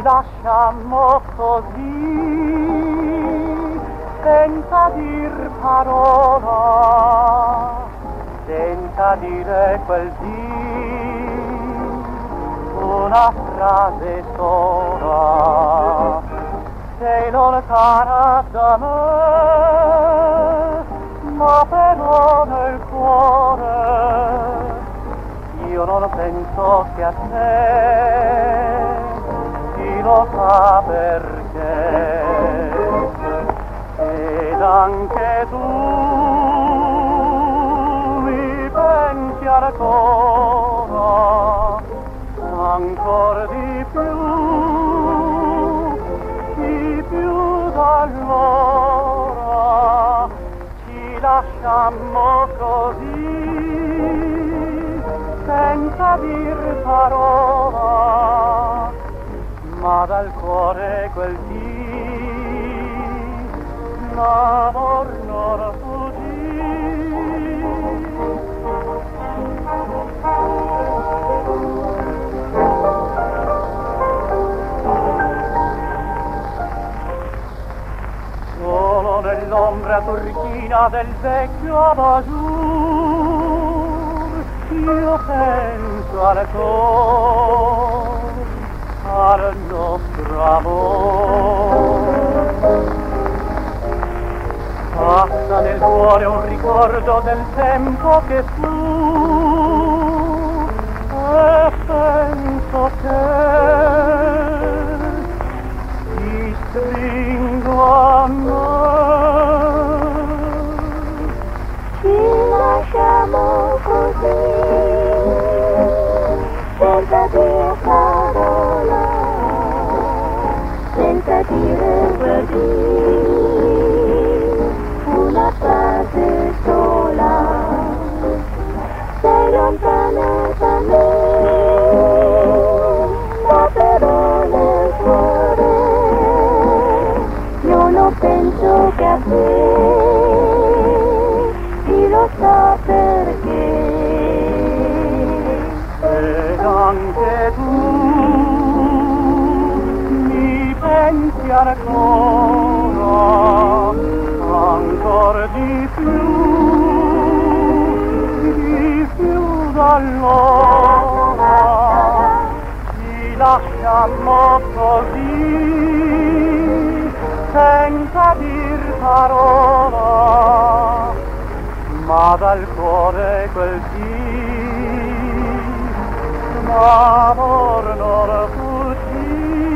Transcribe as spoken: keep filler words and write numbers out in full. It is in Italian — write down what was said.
lasciamo così, senza dir parola, senza dire quel dì, una frase sola. Sei lontana da me, ma però nel cuore io non penso che a te, chi lo sa perché. Ed anche tu mi pensi ancora, ancor di più, di più d'allora. Ci lasciammo così, senza dir parola, ma dal cuore quel dì l'amor non fuggì. Solo nell'ombra turchina del vecchio abajur io penso ancora al nostro amor. Passa nel cuore un ricordo del tempo che fu, e penso che ti stringo a me. Ci lasciamo così, senza dire parola, senza dire quel dì, una frase sola. Sei lontana da me, ma però nel cuore io non penso che a te, chi lo sa perché. Ed anche tu mi pensi ancora, ancor di più, di più d'allora. Ci lasciammo così, senza dir parola, ma dal cuore quel dì l'amor non fuggì.